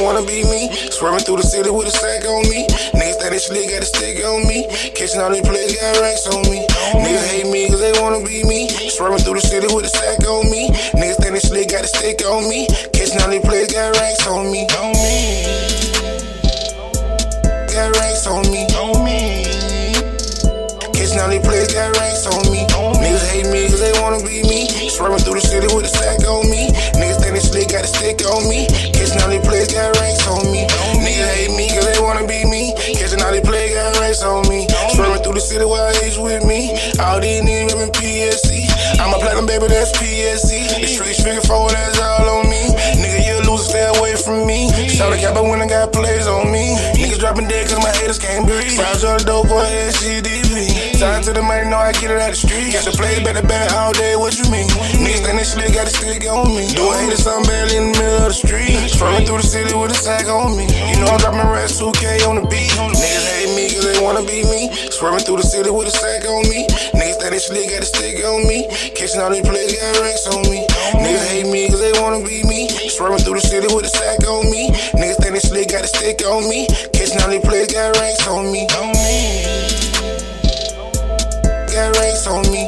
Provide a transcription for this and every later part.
wanna be me. Swerving through the city with a sack on me. Niggas think they slick, got a stick on me. Catching all these players, got racks on me. Niggas hate me cause they wanna be me. Swerving through the city with a sack on me. Niggas think they slick, got a stick on me. Catching all these players, got racks on me. Got racks on me. Catching all these players, got racks on me. Niggas hate me cause they wanna be me. Swerving through the city with a sack on me. Niggas think they slick, got a stick on me. Catching all these players, got racks on me. Niggas hate me cause they wanna be me. Catching all these players, got racks on me. Swerving through the city while H with me. All these niggas rapping PSC. I'm a platinum baby, that's PSC. The streets figure forward, that's all on me. Nigga, you a loser, stay away from me. Shout the cap, but when I got plays on me. Niggas dropping dead cause my haters can't breathe. Files on the dope, go ahead, CDV. Sign to the money, know I get it out the street. Got the plays better all day, what you mean? Niggas think they slick, got a stick on me. Do a hater something barely in the middle of the street. Swerving through the city with a sack on me. You know I'm dropping rats 2K on the beat. Niggas hate me cause they wanna be me. Swerving through the city with a sack on me. Niggas think they slick, got a stick on me. Catching all these players, got racks on me. Niggas hate me cause they wanna be me. Swerving through the city with a sack on me. Niggas think they slick, got a stick on me. Catching all these players, got racks on me. Got racks on me.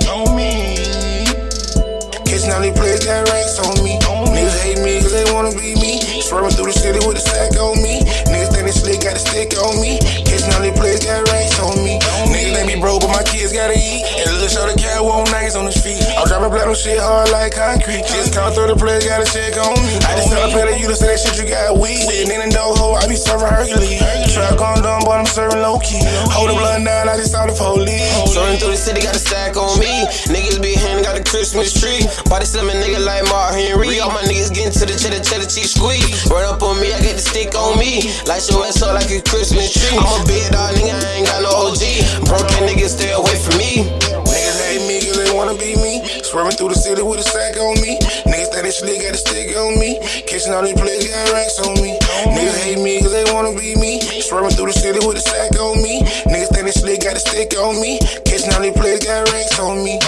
Catching all these players, got racks on me. Niggas hate me cause they wanna be me. Swerving through the city with a sack on me. Niggas think they slick, got a stick on me. Catching all these players, got racks on me. Niggas let me broke, but my kids gotta eat. And little show the cat won't nice on his feet. I'm dropping platinum shit hard like concrete. Just count through the players, got a check on me. I just tell a player you to say that shit you got weed. Sitting in the dog hole, I be serving Hercules. Trap gone dumb, but I'm serving low key. Hold the blood down, I just saw the police. Swerving through the city, got a stack on me. Niggas be handing, got a Christmas tree. Body slamming nigga like Mark Henry. All my niggas getting to the cheddar cheese squeeze. Run up on me, I get the stick on me. Light your ass up like a Christmas tree. I'm a big dog nigga, I ain't got no OG. Broken niggas stay away from me. Niggas hate me cause they wanna be me. Swerving through the city with a sack on me. Niggas think they slick, got a stick on me. Catching all these players, got racks on me. Niggas hate me cause they wanna be me. Swerving through the city with a sack on me. Niggas think they slick, got a stick on me. Catching all these players, got racks on me.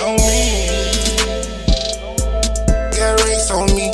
Got racks on me.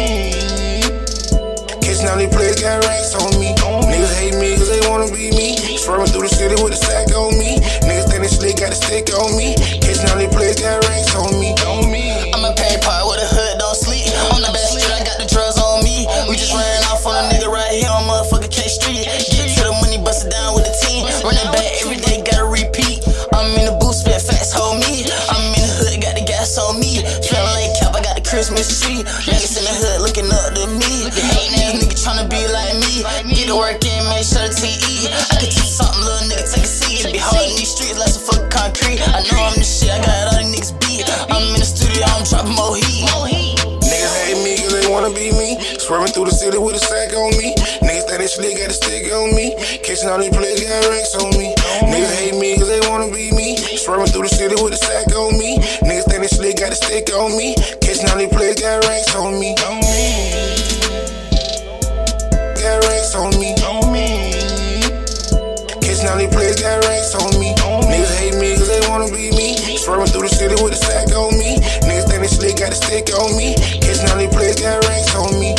Catching all these players, got racks on me. Niggas hate me cause they wanna be me. Swerving through the city with a sack on me. Niggas think they slick, got a stick on me. Catching all these players, got racks on me. I'm a pay part with a hood, don't sleep. On the best street, I got the drugs on me. We just ran off on a nigga right here on motherfucking K Street. Get to the money, bust it down with the team. Running back every day, gotta repeat. I'm in the booth, spit facts, hold me. I'm in the hood, got the gas on me. Smelling like cap, I got the Christmas tree. Niggas in the hood looking up to me. Hating ass nigga tryna be like me. Get to work in, make sure the team eat. I can teach something, little nigga, take a seat. It be hard in these streets like some fucking concrete. I know I'm the shit, I got all these niggas beat. I'm in the studio, I'm dropping more heat. Niggas hate me cause they wanna be me. Swerving through the city with a sack on me. Niggas think they slick, got a stick on me. Catching all these players, got racks on me. Niggas hate me cause they wanna be me. Swerving through the city with a sack on me. Niggas think they slick, got a stick on me. Catching all these players, got racks on me. Got racks on me. Catching all these players, got racks on me. Niggas hate me cause they wanna be me. Swerving through the city with a sack on me. Niggas think they slick, got a stick on me. Catching all these players, got racks on me.